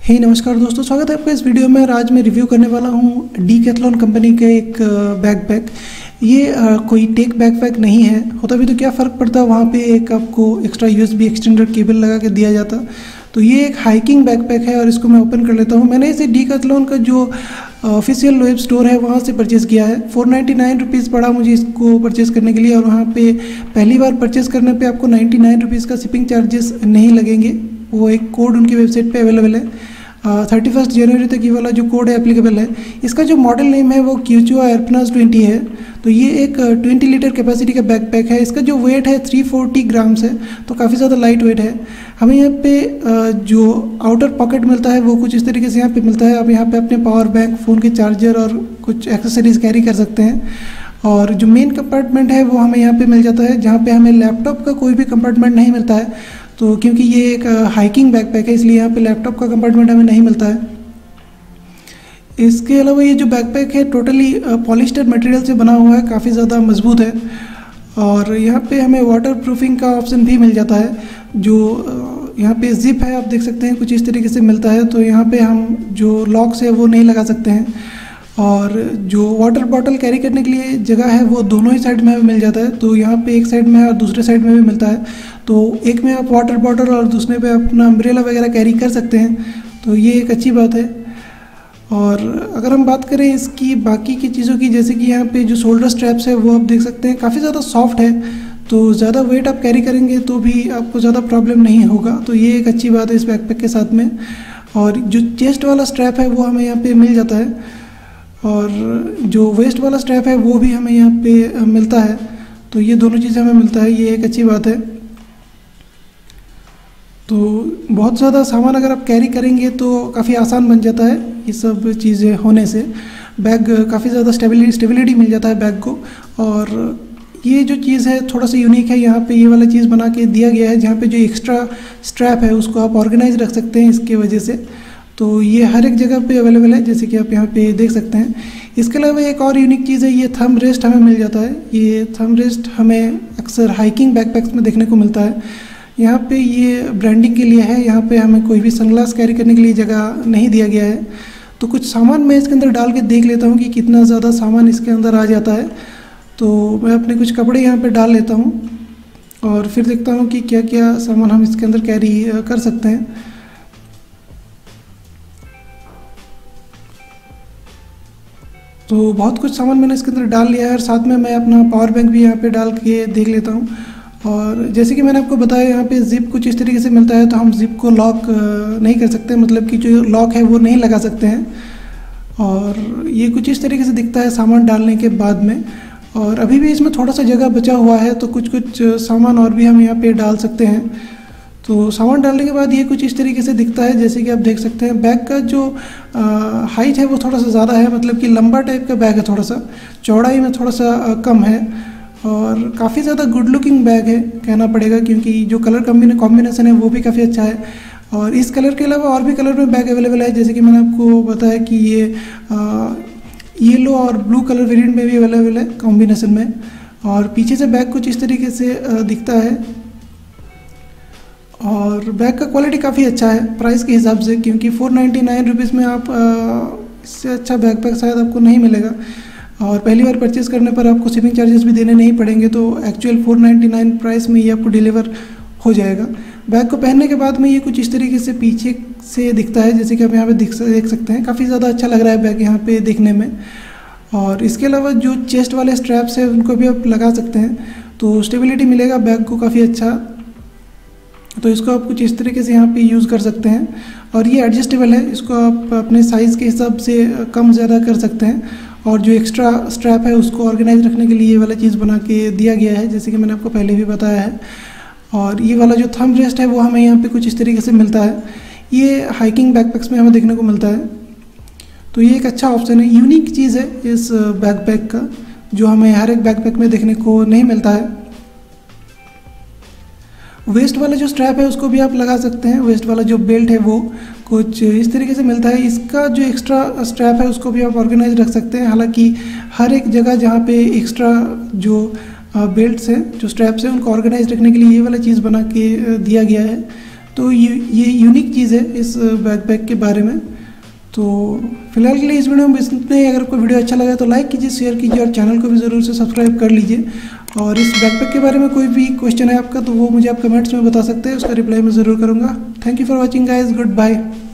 नमस्कार दोस्तों, स्वागत है आपका इस वीडियो में। आज मैं रिव्यू करने वाला हूँ डीकैथलॉन कंपनी का एक बैकपैक। ये कोई टेक बैकपैक नहीं है। होता भी तो क्या फ़र्क पड़ता, वहाँ पे एक आपको एक्स्ट्रा यूएसबी एक्सटेंडर केबल लगा के दिया जाता। तो ये एक हाइकिंग बैकपैक है और इसको मैं ओपन कर लेता हूँ। मैंने इसे डीकैथलॉन का जो ऑफिशियल वेब स्टोर है वहाँ से परचेज़ किया है। 499 रुपीज़ पड़ा मुझे इसको परचेज़ करने के लिए, और वहाँ पे पहली बार परचेज़ करने पे आपको 99 रुपीज़ का शिपिंग चार्जेस नहीं लगेंगे। वो एक कोड उनकी वेबसाइट पे अवेलेबल है। 31 जनवरी तक ये वाला जो कोड है एप्लीकेबल है। इसका जो मॉडल नेम है वो क्यूचुआ एयरपनास 20 है। तो ये एक 20 लीटर कैपेसिटी का बैकपैक है। इसका जो वेट है 340 ग्राम्स है, तो काफ़ी ज़्यादा लाइट वेट है। हमें यहाँ पे जो आउटर पॉकेट मिलता है वो कुछ इस तरीके से यहाँ पे मिलता है। आप यहाँ पे अपने पावर बैंक, फ़ोन के चार्जर और कुछ एक्सेसरीज कैरी कर सकते हैं। और जो मेन कंपार्टमेंट है वो हमें यहाँ पे मिल जाता है, जहाँ पे हमें लैपटॉप का कोई भी कंपार्टमेंट नहीं मिलता है। तो क्योंकि ये एक हाइकिंग बैकपैक है, इसलिए यहाँ पे लैपटॉप का कंपार्टमेंट हमें नहीं मिलता है। इसके अलावा ये जो बैकपैक है टोटली पॉलिस्टर मटेरियल से बना हुआ है, काफ़ी ज़्यादा मजबूत है। और यहाँ पे हमें वाटर प्रूफिंग का ऑप्शन भी मिल जाता है। जो यहाँ पे जिप है, आप देख सकते हैं, कुछ इस तरीके से मिलता है। तो यहाँ पे हम जो लॉक्स है वो नहीं लगा सकते हैं। और जो वाटर बॉटल कैरी करने के लिए जगह है वो दोनों ही साइड में मिल जाता है। तो यहाँ पे एक साइड में है और दूसरे साइड में भी मिलता है। तो एक में आप वाटर बॉटल और दूसरे पे अपना अम्ब्रेला वगैरह कैरी कर सकते हैं। तो ये एक अच्छी बात है। और अगर हम बात करें इसकी बाकी की चीज़ों की, जैसे कि यहाँ पे जो शोल्डर स्ट्रैप्स है वो आप देख सकते हैं, काफ़ी ज़्यादा सॉफ्ट है। तो ज़्यादा वेट आप कैरी करेंगे तो भी आपको ज़्यादा प्रॉब्लम नहीं होगा। तो ये एक अच्छी बात है इस बैकपैक के साथ में। और जो चेस्ट वाला स्ट्रैप है वो हमें यहाँ पे मिल जाता है, और जो वेस्ट वाला स्ट्रैप है वो भी हमें यहाँ पे मिलता है। तो ये दोनों चीज़ें हमें मिलता है, ये एक अच्छी बात है। तो बहुत ज़्यादा सामान अगर आप कैरी करेंगे तो काफ़ी आसान बन जाता है ये सब चीज़ें होने से। बैग काफ़ी ज़्यादा स्टेबिलिटी मिल जाता है बैग को। और ये जो चीज़ है थोड़ा सा यूनिक है, यहाँ पे ये वाला चीज़ बना के दिया गया है, जहाँ पे जो एक्स्ट्रा स्ट्रैप है उसको आप ऑर्गेनाइज रख सकते हैं इसके वजह से। तो ये हर एक जगह पे अवेलेबल है, जैसे कि आप यहाँ पे देख सकते हैं। इसके अलावा एक और यूनिक चीज़ है, ये थंब रेस्ट हमें मिल जाता है। ये थंब रेस्ट हमें अक्सर हाइकिंग बैकपैक्स में देखने को मिलता है। यहाँ पे ये ब्रांडिंग के लिए है, यहाँ पे हमें कोई भी सनग्लास कैरी करने के लिए जगह नहीं दिया गया है। तो कुछ सामान मैं इसके अंदर डाल के देख लेता हूँ कि कितना ज़्यादा सामान इसके अंदर आ जाता है। तो मैं अपने कुछ कपड़े यहाँ पे डाल लेता हूँ और फिर देखता हूँ कि क्या क्या सामान हम इसके अंदर कैरी कर सकते हैं। तो बहुत कुछ सामान मैंने इसके अंदर डाल लिया है, और साथ में मैं अपना पावर बैंक भी यहाँ पे डाल के देख लेता हूँ। और जैसे कि मैंने आपको बताया, यहाँ पे जिप कुछ इस तरीके से मिलता है। तो हम जिप को लॉक नहीं कर सकते, मतलब कि जो लॉक है वो नहीं लगा सकते हैं। और ये कुछ इस तरीके से दिखता है सामान डालने के बाद में। और अभी भी इसमें थोड़ा सा जगह बचा हुआ है, तो कुछ सामान और भी हम यहाँ पे डाल सकते हैं। तो सामान डालने के बाद ये कुछ इस तरीके से दिखता है, जैसे कि आप देख सकते हैं। बैग का जो हाइट है वो थोड़ा सा ज़्यादा है, मतलब कि लंबा टाइप का बैग है, थोड़ा सा चौड़ाई में थोड़ा सा कम है। और काफ़ी ज़्यादा गुड लुकिंग बैग है कहना पड़ेगा, क्योंकि जो कलर कॉम्बिनेशन है वो भी काफ़ी अच्छा है। और इस कलर के अलावा और भी कलर में बैग अवेलेबल है, जैसे कि मैंने आपको बताया कि ये येलो और ब्लू कलर वेरिएंट में भी अवेलेबल है कॉम्बिनेशन में। और पीछे से बैग कुछ इस तरीके से दिखता है। और बैग का क्वालिटी काफ़ी अच्छा है प्राइस के हिसाब से, क्योंकि 499 रुपीज़ में आप इससे अच्छा बैकपैक शायद आपको नहीं मिलेगा। और पहली बार परचेज़ करने पर आपको शिपिंग चार्जेस भी देने नहीं पड़ेंगे। तो एक्चुअल 499 प्राइस में ये आपको डिलीवर हो जाएगा। बैग को पहनने के बाद में ये कुछ इस तरीके से पीछे से दिखता है, जैसे कि आप यहाँ पे देख सकते हैं। काफ़ी ज़्यादा अच्छा लग रहा है बैग यहाँ पे देखने में। और इसके अलावा जो चेस्ट वाले स्ट्रैप्स हैं उनको भी आप लगा सकते हैं, तो स्टेबिलिटी मिलेगा बैग को काफ़ी अच्छा। तो इसको आप कुछ इस तरीके से यहाँ पे यूज़ कर सकते हैं। और ये एडजस्टेबल है, इसको आप अपने साइज़ के हिसाब से कम ज़्यादा कर सकते हैं। और जो एक्स्ट्रा स्ट्रैप है उसको ऑर्गेनाइज रखने के लिए ये वाला चीज़ बना के दिया गया है, जैसे कि मैंने आपको पहले भी बताया है। और ये वाला जो थंब रेस्ट है वो हमें यहाँ पे कुछ इस तरीके से मिलता है। ये हाइकिंग बैकपैक्स में हमें देखने को मिलता है। तो ये एक अच्छा ऑप्शन है, यूनिक चीज़ है इस बैकपैक का, जो हमें हर एक बैकपैक में देखने को नहीं मिलता है। वेस्ट वाला जो स्ट्रैप है उसको भी आप लगा सकते हैं। वेस्ट वाला जो बेल्ट है वो कुछ इस तरीके से मिलता है। इसका जो एक्स्ट्रा स्ट्रैप है उसको भी आप ऑर्गेनाइज रख सकते हैं। हालांकि हर एक जगह जहाँ पे एक्स्ट्रा जो बेल्ट्स हैं, जो स्ट्रैप्स हैं, उनको ऑर्गेनाइज रखने के लिए ये वाला चीज़ बना के दिया गया है। तो ये यूनिक चीज़ है इस बैकपैक के बारे में। तो फिलहाल के लिए इस वीडियो में बस इतना ही। अगर कोई वीडियो अच्छा लगा तो लाइक कीजिए, शेयर कीजिए और चैनल को भी ज़रूर से सब्सक्राइब कर लीजिए। और इस बैकपैक के बारे में कोई भी क्वेश्चन है आपका तो वो मुझे आप कमेंट्स में बता सकते हैं, उसका रिप्लाई मैं ज़रूर करूँगा। Thank you for watching guys, good bye.